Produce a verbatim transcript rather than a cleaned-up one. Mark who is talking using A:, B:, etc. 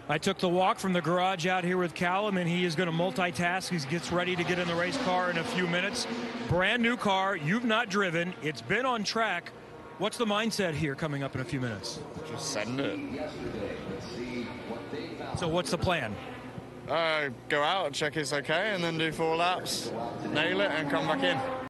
A: I took the walk from the garage out here with Callum, and he is going to multitask. He gets ready to get in the race car in a few minutes. Brand new car, you've not driven. It's been on track. What's the mindset here coming up in a few minutes?
B: Just send it.
A: So what's the plan?
B: Uh, go out, check it's okay, and then do four laps, nail it, and come back in.